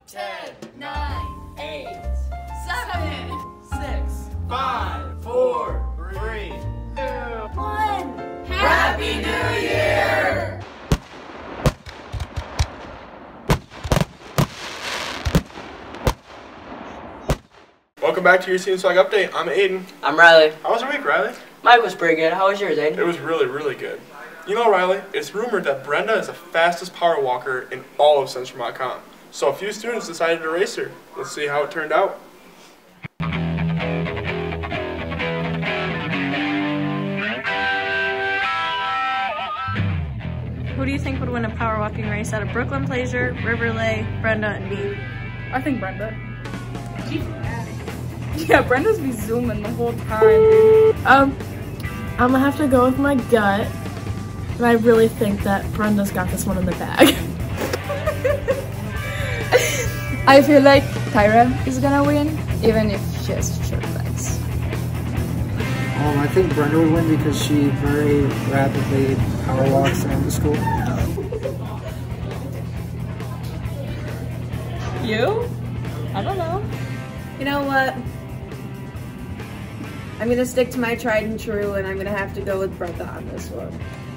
10, 9, 8, 7, 6, 5, 4, 3, 2, 1. Happy New Year! Welcome back to your Team Swag Update. I'm Aiden. I'm Riley. How was your week, Riley? Mike was pretty good. How was yours, Aiden? It was really, really good. You know, Riley, it's rumored that Brenda is the fastest power walker in all of Central Vermont Comm. So a few students decided to race her. Let's see how it turned out. Who do you think would win a power walking race out of Brooklyn Pleasure, Riverlay, Brenda, and me? I think Brenda. Yeah, Brenda's be zooming the whole time, dude. I'm gonna have to go with my gut, and I really think that Brenda's got this one in the bag. I feel like Tyra is gonna win, even if she has short legs. I think Brenda would win because she very rapidly power walks around the school. You? I don't know. You know what? I'm gonna stick to my tried and true, and I'm gonna have to go with Brenda on this one.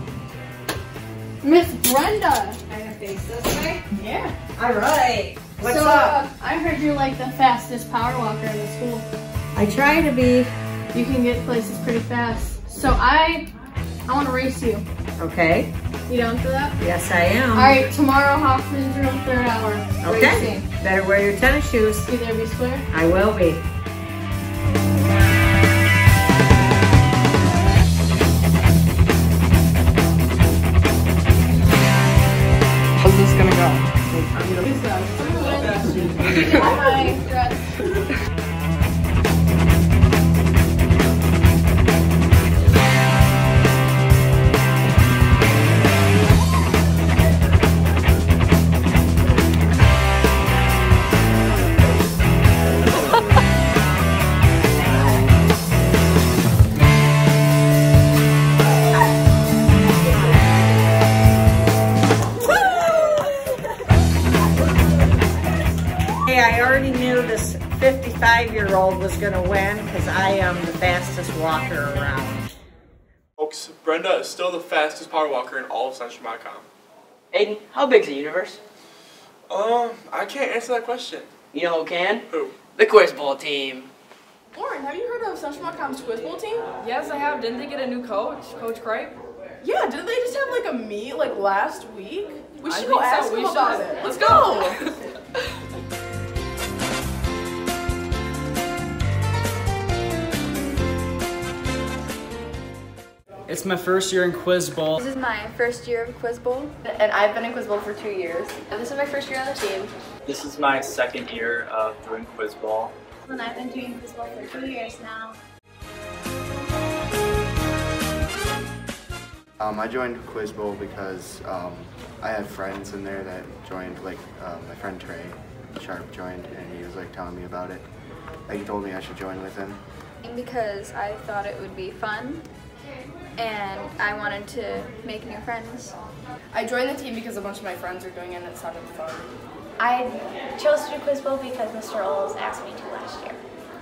Miss Brenda! I have face this way? Yeah. Alright. What's so, up? I heard you're like the fastest power walker in the school. I try to be. You can get places pretty fast. So I want to race you. Okay. You down for that? Yes, I am. Alright, tomorrow Hoffman's room, 3rd hour. Okay. Racing. Better wear your tennis shoes. You there be square? I will be. How's this gonna go? Bye, dress. Hey, I already knew this 55-year-old was gonna win because I am the fastest walker around. Folks, Brenda is still the fastest power walker in all of Central Vermont Comm. Aiden, how big's the universe? I can't answer that question. You know who can? Who? The Quiz Bowl team. Lauren, have you heard of Central Vermont Comm's Quiz Bowl team? Yes, I have. Didn't they get a new coach? Coach Cripe? Yeah, didn't they just have like a meet like last week? We should I go think so. ask We them about should. it. Let's go. It's my first year in Quiz Bowl. This is my first year of Quiz Bowl. And I've been in Quiz Bowl for 2 years. And this is my first year on the team. This is my second year of doing Quiz Bowl. And I've been doing Quiz Bowl for 2 years now. I joined Quiz Bowl because I had friends in there that joined, like my friend Trey Sharp joined, and he was like telling me about it. Like he told me I should join with him. Because I thought it would be fun and I wanted to make new friends. I joined the team because a bunch of my friends are doing it and it sounded fun. I chose to do Quiz Bowl because Mr. Oles asked me to last year.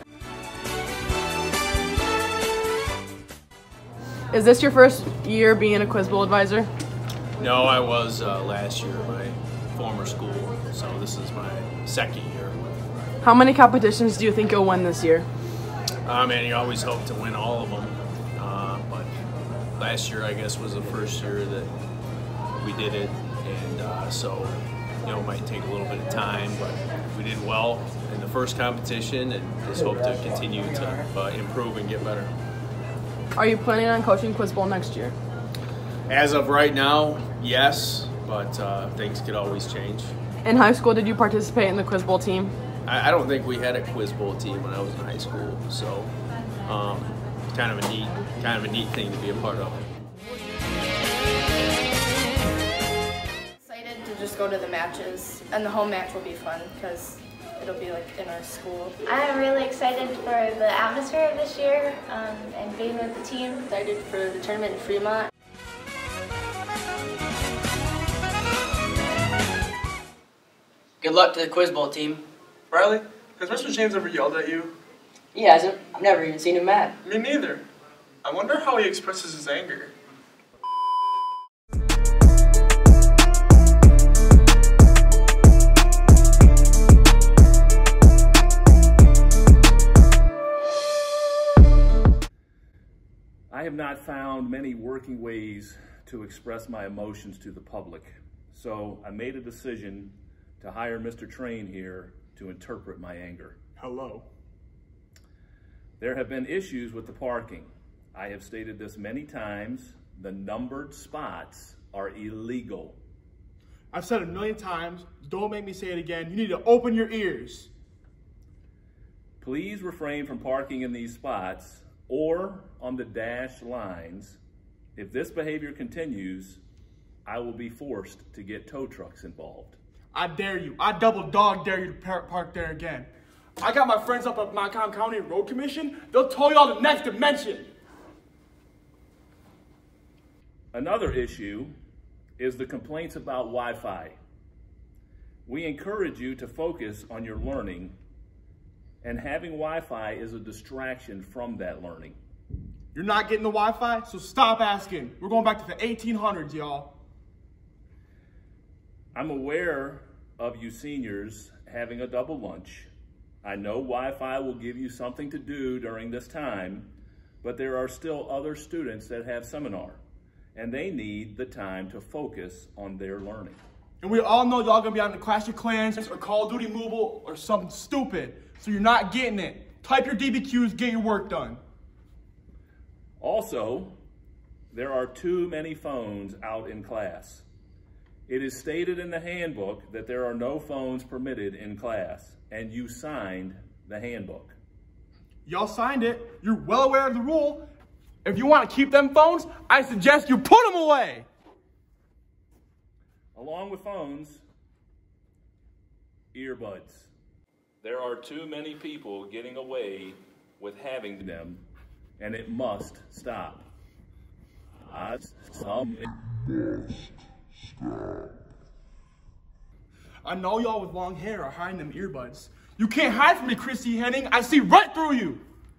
Is this your first year being a Quiz Bowl advisor? No, I was last year at my former school, so this is my second year. How many competitions do you think you'll win this year? Man, you always hope to win all of them, but last year I guess was the first year that we did it, and so you know, it might take a little bit of time, but we did well in the first competition, and just hope to continue to improve and get better. Are you planning on coaching Quiz Bowl next year? As of right now, yes, but things could always change. In high school, did you participate in the Quiz Bowl team? I don't think we had a Quiz Bowl team when I was in high school, so kind of a neat thing to be a part of. Excited to just go to the matches, and the home match will be fun because it'll be like in our school. I'm really excited for the atmosphere of this year and being with the team. Excited for the tournament in Fremont. Good luck to the Quiz Bowl team. Riley, has Mr. James ever yelled at you? He hasn't. I've never even seen him mad. Me neither. I wonder how he expresses his anger. I have not found many working ways to express my emotions to the public, so I made a decision to hire Mr. Train here to interpret my anger. Hello. There have been issues with the parking. I have stated this many times. The numbered spots are illegal. I've said it a million times. Don't make me say it again. You need to open your ears. Please refrain from parking in these spots or on the dash lines. If this behavior continues, I will be forced to get tow trucks involved. I dare you. I double dog dare you to park there again. I got my friends up at Montcalm County Road Commission. They'll tow you all the next dimension. Another issue is the complaints about Wi-Fi. We encourage you to focus on your learning, and having Wi-Fi is a distraction from that learning. You're not getting the Wi-Fi, so stop asking. We're going back to the 1800s, y'all. I'm aware of you seniors having a double lunch. I know Wi-Fi will give you something to do during this time, but there are still other students that have seminar, and they need the time to focus on their learning. And we all know y'all gonna be on the Clash of Clans or Call of Duty Mobile or something stupid, so you're not getting it. Type your DBQs, get your work done. Also, there are too many phones out in class. It is stated in the handbook that there are no phones permitted in class, and you signed the handbook. Y'all signed it. You're well aware of the rule. If you want to keep them phones, I suggest you put them away. Along with phones, earbuds. There are too many people getting away with having them, and it must stop. I know y'all with long hair are hiding them earbuds. You can't hide from me, Chrissy Henning. I see right through you.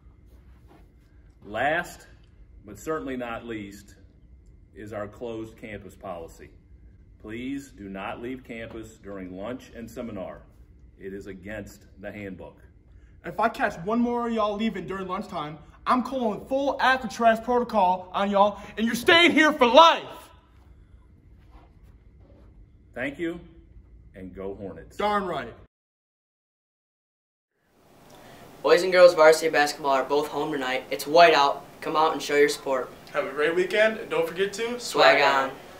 Last, but certainly not least, is our closed campus policy. Please do not leave campus during lunch and seminar. It is against the handbook. If I catch one more of y'all leaving during lunchtime, I'm calling full Alcatraz protocol on y'all, and you're staying here for life. Thank you, and go Hornets. Darn right. Boys and girls varsity basketball are both home tonight. It's white out. Come out and show your support. Have a great weekend, and don't forget to swag on.